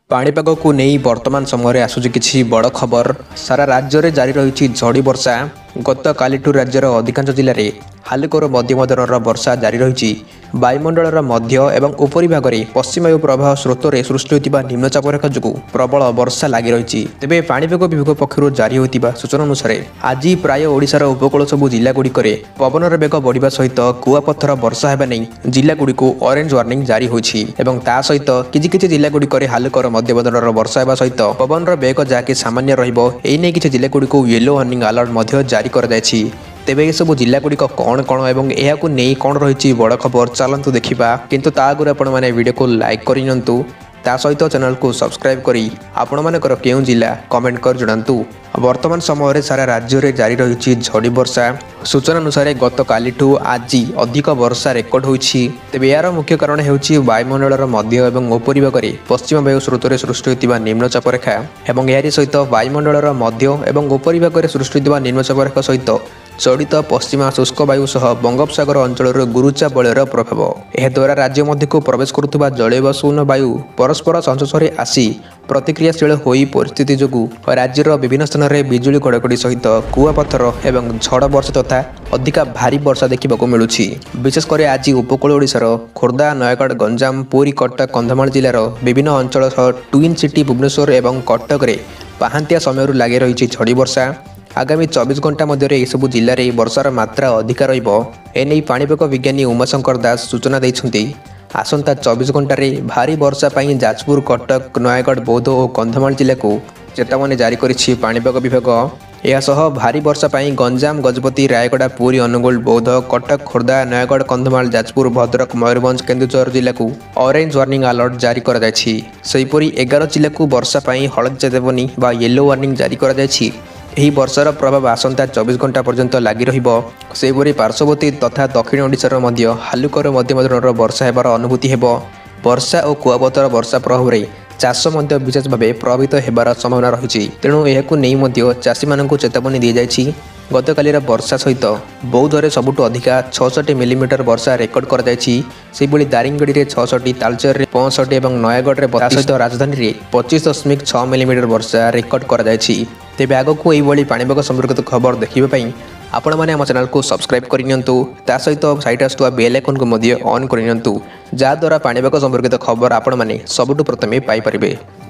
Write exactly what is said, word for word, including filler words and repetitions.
पाणीपाग को नहीं वर्तमान समय आसूची किसी बड़ खबर। सारा राज्य में जारी रही झड़ी वर्षा। गत कालीठू राज्यर अधिकांश जिले में हालुकर मध्यम धरणर वर्षा जारी रही। वायुमंडल मध्य एवं उपरी भाग में पश्चिम वायु प्रवाह स्रोत में सृष्टि होता निम्नचाप रेखा जो प्रबल वर्षा लगी रही। तेज पाणीपाग विभाग पक्षर जारी होता सूचना अनुसार आज प्राय ओडिशार उपकूल सबू जिलागुड़िक पवनर बेग बढ़ा सहित कुआपथर वर्षा होगा नहीं जिलागुड़ी ऑरेंज वार्निंग जारी होती सहित किसी किसी जिलागुड़िक हालुकर मध्यम धरणर वर्षा होगा सहित पवनर बेग जहाँकि सामान्य रही किसी जिलागुड़ी येलो वार्निंग अलर्ट जारी कर तेबे सब जिलागुड़िक कौन कौन एवं यह नहीं कौन रही बड़ खबर चलतु देखा किंतु ता आगुरी आपण मैंने वीडियो को लाइक करूँ ता सहित चैनल को सब्सक्राइब करी आपण मानकर केउं जिला कमेंट कर जणांतु। वर्तमान समय सारा राज्य में जारी रही झड़ी वर्षा। सूचना अनुसार गत कालीठू आज अधिक वर्षा रेकर्ड होइछि। तेबे यार मुख्य कारण हेउछि वायुमंडल मध्य एवं उपरी भाग में पश्चिम वायु स्रोत में सृष्टि होता निम्नचाप रेखा एवं यारी सहित वायुमंडल मध्य एवं उपरी भाग में सृष्टि होता निम्नचाप रेखा सहित चलित पश्चिमा शुष्क वायु सह बंगोपसागर अंचल गुरुचा बलयर प्रभाव। यह द्वारा राज्य मध्य को प्रवेश करुवा जलवायुन वायु परस्पर संस्पर्श आसी प्रतिक्रियाशील होई परिस्थिति जोगु राज्यर विभिन्न स्थान में बिजुली घड़घड़ी सहित कुआपथर एवं झड़ वर्षा तथा अधिका भारी वर्षा देखा मिलूँ। विशेषकर आज उपकूल ओडिशार खोर्धा नयगढ़ गंजाम पुरी कटक कंधमाल जिलार विभिन्न अंचल सह ट्विन सिटी भुवनेश्वर एवं कटक में पहांतिया समय लगी रही झड़ी वर्षा। आगामी चौबीस घंटा मध्य सबू जिले में वर्षार मात्रा अधिका रही पाणीपाग विज्ञानी उमाशंकर दास सूचना देते। आसंता चौबीस घंटे भारी वर्षा पर जाजपुर कटक नयगढ़ बौद्ध और कंधमाल जिले को चेतावनी जारी करिछि पाणीपाग विभाग। यासह भारी वर्षा पर गंजाम गजपति रायगड़ा पुरी अनुगुल बौद्ध कटक खोर्धा नयगढ़ कंधमाल जाजपुर भद्रक मयूरभंज केन्दुझर जिले को ऑरेंज वार्निंग अलर्ट जारी कर सेहीपरि एगार जिले को वर्षा पर हलद चेतावनी बा येलो वार्निंग जारी कर यही वर्षार प्रभाव आसंता चौबीस घंटा पर्यंत लगी रही पार्श्ववर्ती तथा दक्षिण ओडिशार मध्य हालुकर मध्यम धरणर वर्षा होबार अनुभूति हेब। वर्षा और कुआपथर वर्षा प्रभाव में चाष विशेष भाव प्रभावित होबार संभावना रही। तेणु यह चाषी मानक चेतावनी दी जाइछि। गत कालीर वर्षा सहित बौद्धरे सबुठु अधिका छठी मिलीमीटर वर्षा रेकर्ड कर दारिंगड़ी में छठी तालचेर में पैंसठ और नयगढ़ में सहित राजधानी में पच्चीस दशमिक छः मिलीमीटर वर्षा रेकर्ड कर तेबे आगक यही पाणीपाग संपर्कित खबर देखिए आपण मैंने आम चैनल को सब्सक्राइब करनियंतु ता सहित साइड आसुवा बेल आइकन को ऑन करनियंतु जहाद्वारा पाणीपाग संपर्कित खबर आपण मैंने सबुठु प्रथमे पाई परिबे।